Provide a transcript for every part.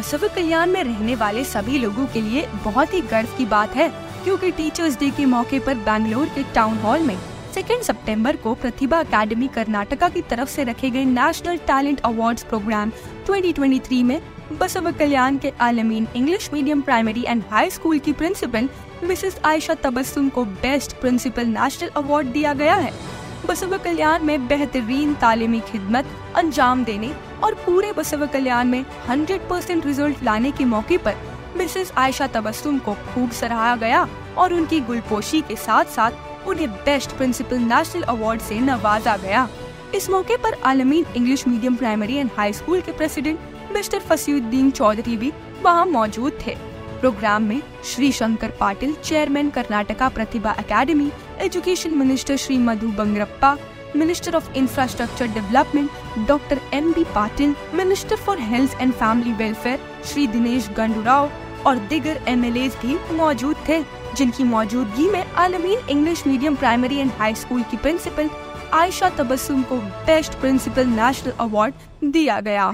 बसव कल्याण में रहने वाले सभी लोगों के लिए बहुत ही गर्व की बात है, क्योंकि टीचर्स डे के मौके पर बैंगलोर के टाउन हॉल में 2 सितंबर को प्रतिभा अकेडमी कर्नाटका की तरफ से रखे गए नेशनल टैलेंट अवार्ड्स प्रोग्राम 2023 में बसव कल्याण के Alameen English medium primary and high school की प्रिंसिपल मिसेस आयशा तबस्सुम को बेस्ट प्रिंसिपल नेशनल अवार्ड दिया गया है। बसव कल्याण में बेहतरीन तालीमी खिदमत अंजाम देने और पूरे बसव कल्याण में 100% रिजल्ट लाने के मौके पर मिसेस आयशा तबस्सुम को खूब सराहा गया और उनकी गुलपोशी के साथ साथ उन्हें बेस्ट प्रिंसिपल नेशनल अवार्ड से नवाजा गया। इस मौके पर Alameen English medium primary and high school के प्रेसिडेंट मिस्टर फसीउद्दीन चौधरी भी वहां मौजूद थे। प्रोग्राम में Shri Shankar Patil, chairman Karnataka Pratibha academy, education minister Shri Madhu Bangarappa, minister of infrastructure development doctor MB Patil, minister for health and family welfare Shri Dinesh Gundurao और दीगर MLAs भी मौजूद थे, जिनकी मौजूदगी में Alameen English medium primary and high school की प्रिंसिपल आयशा तबस्सुम को बेस्ट प्रिंसिपल नेशनल अवार्ड दिया गया।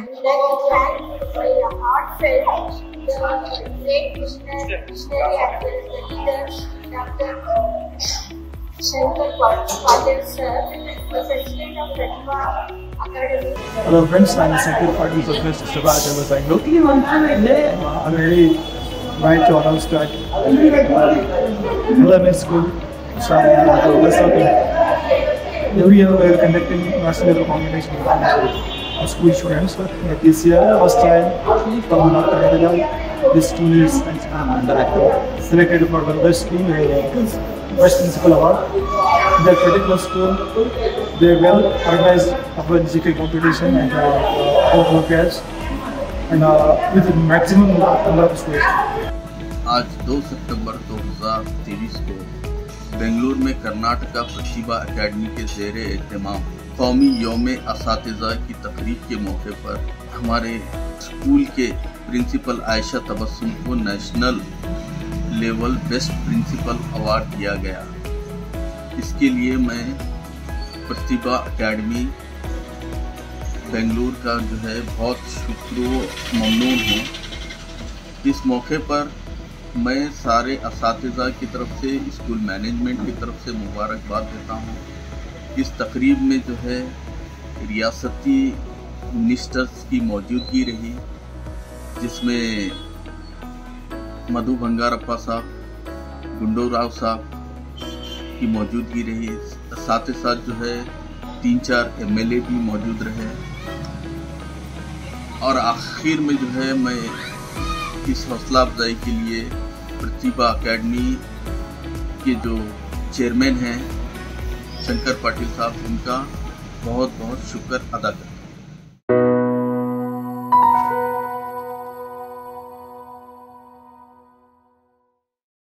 Hello friends, I'm Shankar Patil of Prabha Academy, Bangalore. I'm very right to announce that elementary school every year we are conducting national level competition of school students. This year, first time from Karnataka, this team is selected for the best team, best principal award. Their particular school, they well organized a digital competition and overall pairs, and with maximum number of students. आज 2 सितंबर 2023 को बेंगलुरु में Karnataka Pratibha academy के ज़ेरे एहतमाम कौमी यौम असातिज़ा की तकरीब के मौके पर हमारे स्कूल के प्रिंसिपल आयशा तबस्सुम को national level best principal award दिया गया। इसके लिए मैं प्रतिभा अकेडमी बेंगलुरु का जो है बहुत शुक्र-ममनून हूँ। इस मौके पर मैं सारे असातिज़ा की तरफ से, स्कूल मैनेजमेंट की तरफ से मुबारकबाद देता हूँ। इस तकरीब में जो है रियासती मिनिस्टर्स की मौजूदगी रही, जिसमें मधु बंगारप्पा साहब, गुंडूराव साहब की मौजूदगी रही। साथ ही साथ जो है 3-4 MLA भी मौजूद रहे और आखिर में जो है मैं इस हौसला अफजाई के लिए प्रतिभा अकेडमी के जो चेयरमैन हैं शंकर पाटिल साहब, उनका बहुत बहुत शुक्र अदा करता हूँ।